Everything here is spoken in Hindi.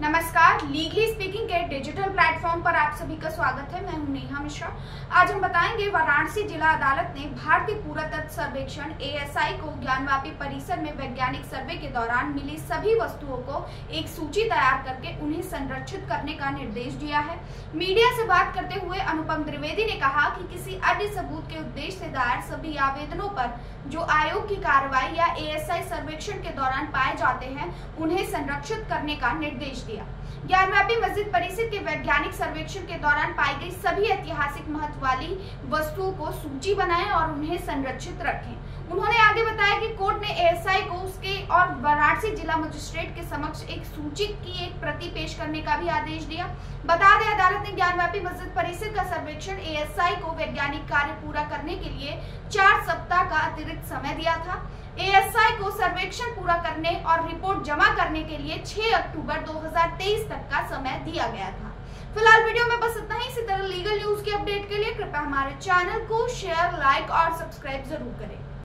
नमस्कार, लीगली स्पीकिंग के डिजिटल प्लेटफॉर्म पर आप सभी का स्वागत है। मैं हूं नेहा मिश्रा। आज हम बताएंगे वाराणसी जिला अदालत ने भारतीय पुरातत्व सर्वेक्षण ASI को ज्ञानवापी परिसर में वैज्ञानिक सर्वे के दौरान मिली सभी वस्तुओं को एक सूची तैयार करके उन्हें संरक्षित करने का निर्देश दिया है। मीडिया से बात करते हुए अनुपम त्रिवेदी ने कहा कि किसी अन्य सबूत के उद्देश्य से दायर सभी आवेदनों पर जो आयोग की कार्रवाई या ASI सर्वेक्षण के दौरान पाए जाते हैं उन्हें संरक्षित करने का निर्देश दिया। ज्ञानवापी मस्जिद परिसर के वैज्ञानिक सर्वेक्षण के दौरान पाई गई सभी ऐतिहासिक महत्व वाली वस्तुओं को सूची बनाएं और उन्हें संरक्षित रखें। उन्होंने आगे बताया कि कोर्ट ने ASI को उसके और वाराणसी जिला मजिस्ट्रेट के समक्ष एक सूची की एक प्रति पेश करने का भी आदेश दिया। बता दें, अदालत ने ज्ञानवापी मस्जिद परिसर का सर्वेक्षण ASI को वैज्ञानिक कार्य पूरा करने के लिए 4 सप्ताह का अतिरिक्त समय दिया था। ASI को सर्वेक्षण पूरा करने और रिपोर्ट जमा करने के लिए 6 अक्टूबर 2023 तक का समय दिया गया था। फिलहाल वीडियो में बस इतना ही। इसी तरह लीगल न्यूज की अपडेट के लिए कृपया हमारे चैनल को शेयर, लाइक और सब्सक्राइब जरूर करें।